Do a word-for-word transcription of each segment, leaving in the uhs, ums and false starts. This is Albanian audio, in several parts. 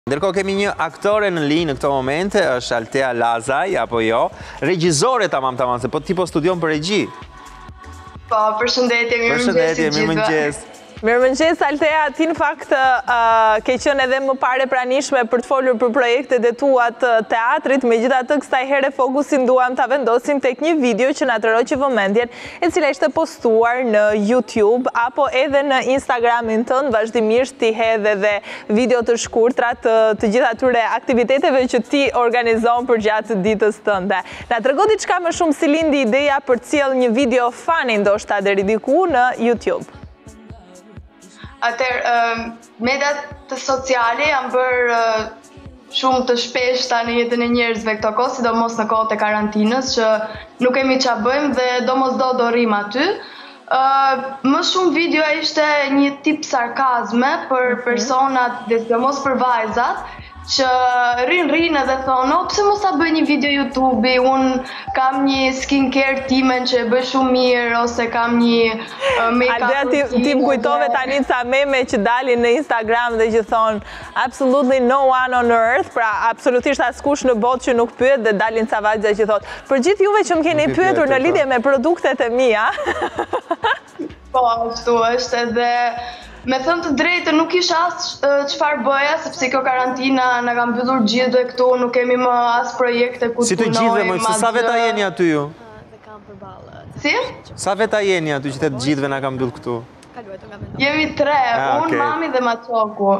Ndërkohë kemi një aktore në linjë në këto momente, është Altea Lazaj, apo jo? Regjizore tamam tamam, se po ti po studion për regji. Po, përshëndetje, mirëmëngjes të gjithëve. Mirëmëngjes, Altea, ti në fakt uh, ke qenë edhe më pare pranishme për të folur për projektet e tua të teatrit, megjithatë kësaj here fokusin duam ta vendosim tek një video që na tërhoqi vëmendjen, e cila ishte postuar në YouTube apo edhe në Instagramin tënd, vazhdimisht ti hedh edhe video të shkurtra të, të gjitha atyre aktiviteteve që ti organizon për gjatë ditës tënde. Na trego diçka më shumë si lindi ideja për të sjellë një video fani ndoshta deri diku në YouTube. Atëherë, mediat të sociale janë bërë shumë të shpeshta në jetën e njerëzve këto kohë, sidomos në kohët e karantinës, që nuk kemi çfarë bëjmë dhe domosdoshmë do rrim aty. Më shumë video ishte një tip sarkazme për personat dhe sidomos për vajzat, që rinë rinë edhe thonë, o, pse mos ta bëj një video YouTube-i, unë kam një skincare timen që e bëj shumë mirë, ose kam një uh, make-up Aldea, ti, ti më kujtove tani ca meme që dalin në Instagram dhe që thonë, absolutely no one on earth, pra absolutisht askush në botë që nuk pyet, dhe dalin ca vajza që thotë, për gjithë juve që më keni pyetur në lidhje me produktet e mia. Po, ashtu është edhe... Me thënë të drejtë, nuk isha asë çfarë bëja, sepse kjo karantina në kam mbyllur gjithë këtu, nuk kemi më asë projekte ku të punojmë. Si të gjithëve, më se sa veta jeni aty ju? Si? Sa veta jeni aty që të gjithëve na kam mbyllur këtu? Jemi tre, unë, mami dhe Maçoku.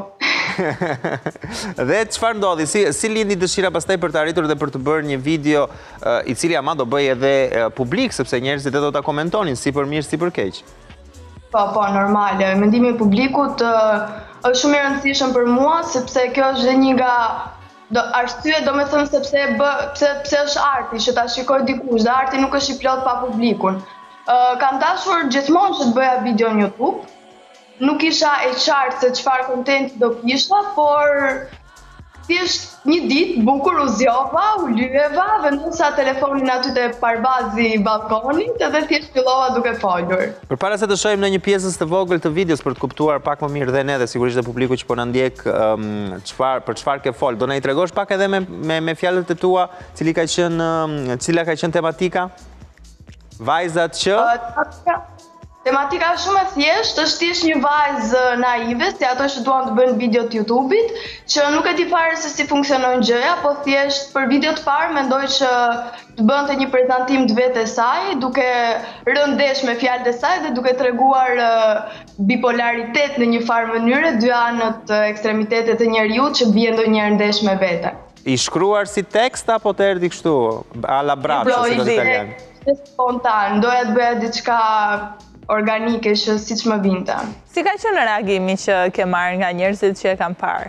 Dhe çfarë ndodhi? Si, si lindi dëshira pastaj për të arritur dhe për të bërë një video uh, i cili ama do bëj edhe uh, publik, sepse njerëzit do ta komentonin si për mirë, si për keq. Po, po, normale. Mendimi i publikut uh, është shumë i rëndësishëm për mua, sepse kjo është dhe një nga do, arsye, do me thënë sepse bë, pse, pse është arti, që ta shikoj dikush, dhe arti nuk është i plot pa publikun. Uh, kam dashur gjithmonë që të bëja video në YouTube, nuk isha e qartë se çfarë kontenti do kisha, por thjesht një ditë bukur u zgjova, u lyeva, vendosa telefonin aty te parbazi i balkonit edhe thjesht fillova duke folur. Përpara se të shohim në një pjesës të vogël të videos për të kuptuar pak më mirë dhe ne dhe sigurisht dhe publiku që po na ndjek um, çfar për çfarë ke fol, do na i tregosh pak edhe me me, me fjalët e tua, cili ka qenë um, cila ka qenë tematika? Vajzat që uh, Tematika është shumë e thjeshtë, është thjesht një vajzë naive, si ato që duan të bëjnë video të YouTube-it, që nuk e di fare se si funksionojnë gjëja, po thjesht për video të parë mendoj që të bënte një prezantim të vetes saj, duke rënë ndesh me fjalët e saj dhe duke treguar uh, bipolaritet në një farë mënyre, dy anët uh, ekstremitetet të njeriut që bien ndonjëherë ndesh me vete. I shkruar si tekst apo të erdhi kështu, a la braccio, si do të italian? Spontan, doja të bëja diçka organike që siç më vinte. Si ka qenë reagimi që ke marrë nga njerëzit që e kanë parë?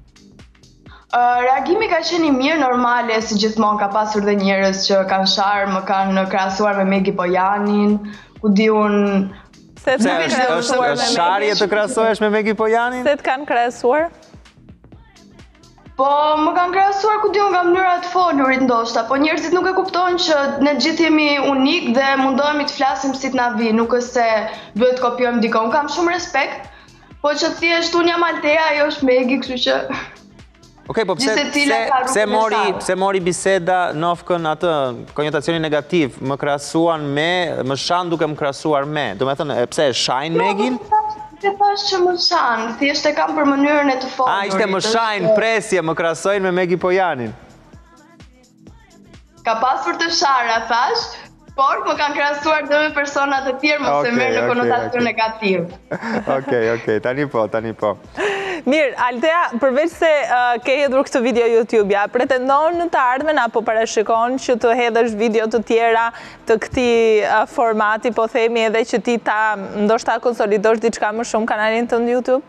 Uh, reagimi ka qenë i mirë, normale, si gjithmonë ka pasur dhe njerëz që kanë sharë, më kanë krahasuar me Megi Pojanin, ku di unë... Se të kanë krahasuar me Megi? Është sharje të krahasohesh me Megi Pojanin? Se të kanë krahasuar? Po, më kanë krahasuar ku di unë nga mënyra të folurit ndoshta, po njerëzit nuk e kuptojnë që ne gjithë jemi unik dhe mundohemi të flasim si të na vi, nuk është se duhet të kopjojmë dikon. Unë kam shumë respekt, po që thjesht unë jam Altea, ajo është Megi, kështu që... Okej, po pse pse pse mori pse mori biseda nofkën atë konnotacionin negativ, më krahasuan me, më shan duke më krahasuar me. Do të thënë, pse e shajnë Megin? Të thash që më shanë, thjesht e kam për mënyrën e të folurit. A, ishte më shajnë, presje, më krahasojnë me Megi Pojanin. Ka pasur të shara, thash, por më kanë krahasuar dhe me personat e tjerë, mos e merr në konotacion negativ. Okej, okej, tani po, tani po. Mirë, Altea, përveç se uh, ke hedhur këtë video YouTube, ja, pretendon në të ardhmen apo parashikon që të hedhësh video të tjera të këtij uh, formati, po themi edhe që ti ta ndoshta konsolidosh diçka më shumë kanalin tënd YouTube?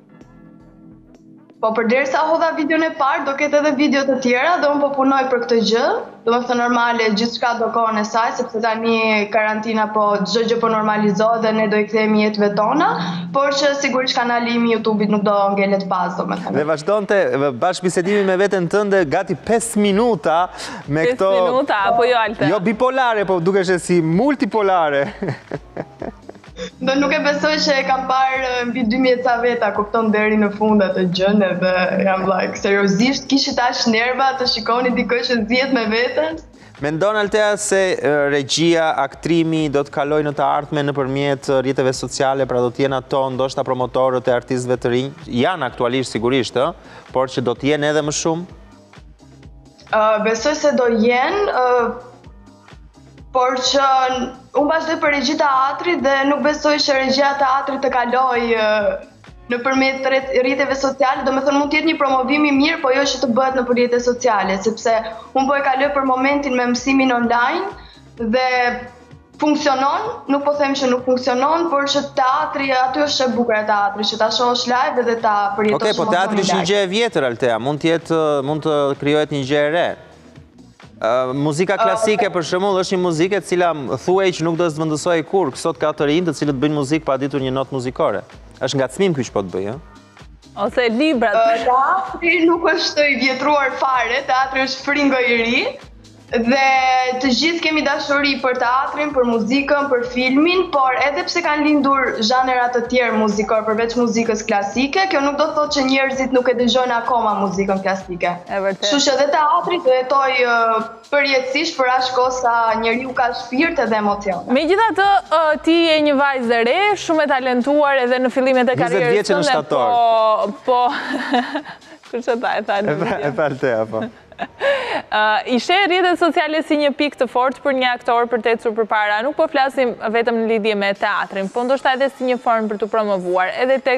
Po përderisa hodha videon e parë, do ketë edhe video të tjera dhe unë po punoj për këtë gjë. Do më thënë normale, gjithçka do kohën e saj, sepse tani karantina po çdo gjë po normalizohet dhe ne do i kthehemi jetëve tona, por që sigurisht kanali im i YouTube-it nuk do ngelet pas, domethënë. Dhe vazhdonte bashkëbisedimi me veten tënde gati pesë minuta me këto pesë minuta apo jo, Altea? Jo bipolare, po dukesh si multipolare. Do nuk e besoj që e kam parë mbi dy mijë ca veta, kupton deri në fund atë gjën edhe jam like, seriozisht kishit aq nerva të shikoni dikë që zgjedh me veten? Mendon Altea se regjia, aktrimi do të kalojë në të ardhmen nëpërmjet rrjeteve sociale, pra do të jenë ato ndoshta promotorët e artistëve të rinj, janë aktualisht sigurisht, ë, por që do të jenë edhe më shumë? Uh, besoj se do jenë, uh, por që unë vazhdoj për regji teatri dhe nuk besoj që regjia teatri të kaloj uh, në përmet rrjeteve sociale, do me thënë mund tjetë një promovim i mirë, po jo që të bëhet në për rrjete sociale, sepse unë po e kaloj për momentin me mësimin online dhe funksionon, nuk po them që nuk funksionon, por që teatri, aty është e bukur e teatri, që ta shohësh live dhe ta përjetosh okay, po teatri është një gjë e vjetër, Altea, mund të jetë, mund të krijohet një gjë e re. Uh, muzika klasike, uh, për shembull, është një muzikë e cila thuaj që nuk do të zvendësohej kur, sot ka të rinj të cilët bëjnë muzikë pa ditur një notë muzikore. Është ngacmim ky që po të bëj, ëh? Ose librat. Uh, teatri nuk është i vjetruar fare, teatri është fringo i ri. Dhe të gjithë kemi dashuri për teatrin, për muzikën, për filmin, por edhe pse kanë lindur zhanera të tjerë muzikor përveç muzikës klasike, kjo nuk do të thotë që njerëzit nuk e dëgjojnë akoma muzikën klasike. E vërtet. Kështu që edhe teatri do jetoj uh, përjetësisht për aq kohë sa njeriu ka shpirt edhe emocione. Megjithatë, uh, ti je një vajzë e re, shumë e talentuar edhe në fillimet e karrierës tënde, po po kush e tha e tha në video. E tha Altea, po. Uh, I sheh rrjetet sociale si një pikë të fortë për një aktor për të ecur përpara. Nuk po flasim vetëm në lidhje me teatrin, po ndoshta edhe si një formë për të promovuar, edhe tek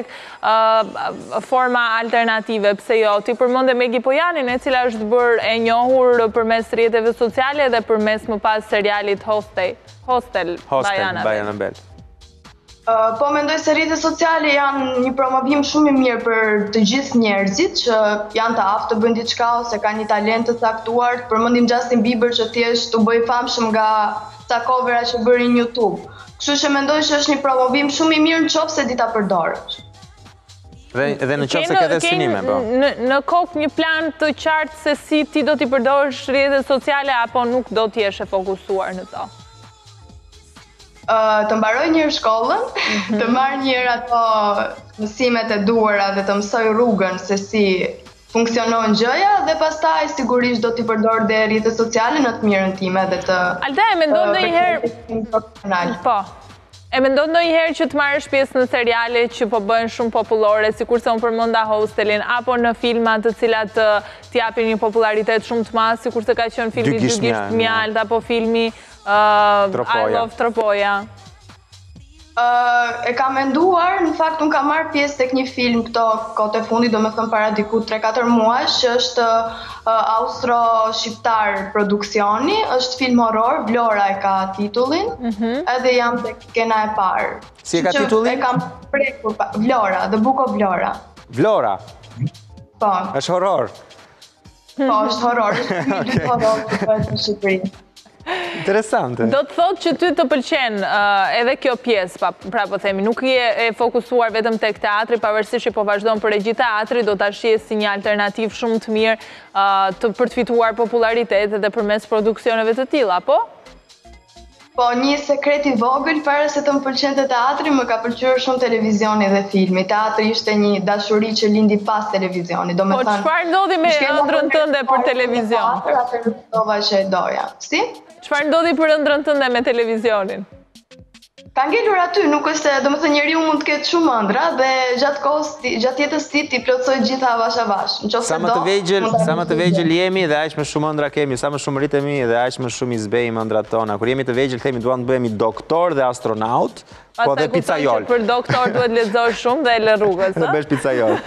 uh, forma alternative, pse jo. Ti përmende Megi Pojanin, e cila është bërë e njohur përmes rrjeteve sociale dhe përmes më pas serialit Hostel, Hostel, Hostel Bajana Bel. Uh, po mendoj se rrjetet sociale janë një promovim shumë i mirë për të gjithë njerëzit që janë të aftë të bëjnë diçka ose kanë një talent të caktuar. Përmendim Justin Bieber që thjesht u bë i famshëm nga ca covera që bëri në YouTube. Kështu që mendoj që është një promovim shumë i mirë nëse di ta përdorësh. Dhe edhe në qoftë se ke dhe synime, po. Në, në kokë një plan të qartë se si ti do t'i përdorësh rrjetet sociale apo nuk do t'jesh e fokusuar në to? Uh, të mbaroj njërë shkollën, mm-hmm. të marrë njërë ato mësimet e duara dhe të mësoj rrugën se si funksionon gjëja dhe pastaj sigurisht do t'i përdor dhe rrjetet sociale në të mirën time dhe të... Altea, e mendon ndonjëherë... Po. E mendon ndonjëherë që të marrësh pjesë në seriale që po bëhen shumë popullore, sikurse unë përmenda Hostelin, apo në filma të cilat t'i japin një popularitet shumë të madh, sikurse ka qenë filmi Dy gisht mjalt, apo filmi Uh, I Love Tropoja. Uh, e kam menduar, në fakt unë kam marrë pjesë tek një film këto kohët e fundit, do me thënë para diku tre katër muajsh, që është uh, austro-shqiptar produksioni, është film horror, Vlora e ka titullin, mm-hmm. edhe jam tek skena e parë. Si e ka titullin? E kam prekur, Vlora, The Book of Vlora. Vlora? Po. Është horror? Po, është horror, është film okay. horror që bëhet në Shqipëri. Interesante. Do të thotë që ty të pëlqen uh, edhe kjo pjesë, pa, pra po themi, nuk je e fokusuar vetëm tek teatri, pavarësisht që po vazhdon për regji teatri, do ta shihe si një alternativë shumë të mirë uh, të, për të fituar popularitet edhe përmes produksioneve të tilla, po? Po, një sekret i vogël, para se të më pëlqente teatri, më ka pëlqyer shumë televizioni dhe filmi. Teatri ishte një dashuri që lindi pas televizioni. Do me po, thënë, çfarë ndodhi me ëndrrën tënde për televizion? Atë dova që e doja. Si? Çfarë ndodhi për ëndrrën tënde me televizionin? Ka ngelur aty, nuk është, do me thënë njeriu mund të ketë shumë ëndra dhe gjatë kohës, gjatë jetës së tij ti plotsoj gjitha avash avash. Sa më të vegjël, sa më të vegjël jemi dhe aq më shumë ëndra kemi, sa më shumë rritemi dhe aq më shumë i zbejmë ëndrat tona. Kur jemi të vegjël themi duam të bëhemi doktor dhe astronaut, po dhe pizzaiol. Për doktor duhet lexosh shumë dhe lë rrugës, ëh. Dhe bësh pizzaiol.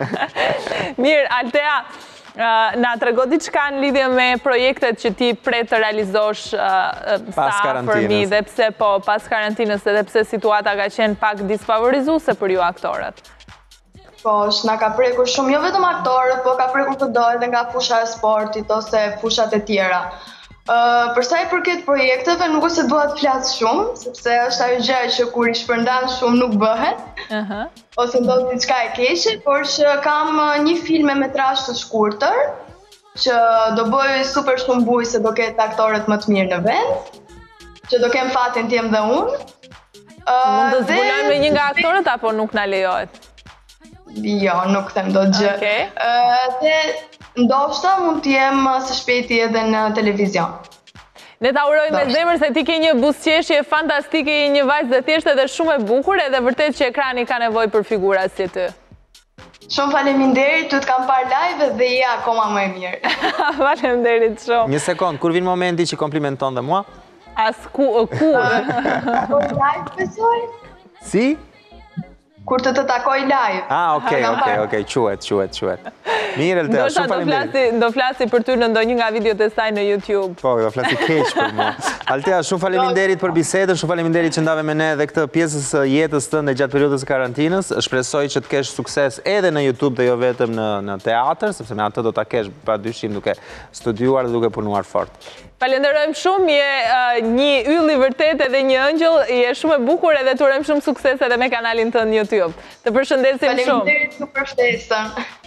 Mirë, Altea, Uh, na trego diçka në lidhje me projektet që ti pret të realizosh uh, pas karantinës. Dhe pse po pas karantinës edhe pse situata ka qenë pak disfavorizuese për ju aktorët? Po, na ka prekur shumë, jo vetëm aktorët, po ka prekur të dojë edhe nga fusha e sportit ose fushat e tjera. Uh, për sa i përket projekteve, nuk është se dua të flas shumë, sepse është ajo gjë që kur i shpërndan shumë nuk bëhet. Uh-huh. Ose ndodh diçka e keqe, por që kam një film me metrazh të shkurtër, që do bëj super shumë buj se do ketë aktorët më të mirë në vend, që do kem fatin të jem dhe unë. Mund të zbulojmë me një nga aktorët apo nuk na lejohet? Jo, nuk them do gjë. Okej. Dhe ndoshta mund të jem së shpejti edhe në televizion. Ne ta urojmë me zemër se ti ke një buzëqeshje fantastike, je një vajzë dhe thjeshtë edhe shumë e bukur, edhe vërtet që ekrani ka nevojë për figura si ty. Shumë faleminderit, tu të kam parë live dhe je akoma më e mirë. Faleminderit shumë. Një sekond, kur vin momenti që komplimenton dhe mua? As ku, kur? Takoj live, besoj? Si? Kur të të takoj live. Ah, okej, okej, okej, quhet, quhet, quhet. Mirë, Altea, shumë faleminderit. Do flasi për ty në ndonjë nga videot e saj në YouTube. Po, do flasi keq për mua. Altea, shumë faleminderit për bisedën, shumë faleminderit që ndave me ne dhe këtë pjesës jetës tënde gjatë periudhës së karantinës. Shpresoj që të kesh sukses edhe në YouTube dhe jo vetëm në në teatr, sepse me atë do ta kesh padyshim duke studiuar dhe duke punuar fort. Falenderojmë shumë, je një yll i vërtet edhe një ëngjëll, je shumë e bukur edhe të urojmë shumë sukses edhe me kanalin tënd në YouTube. Të përshëndesim shumë. Faleminderit për ftesën.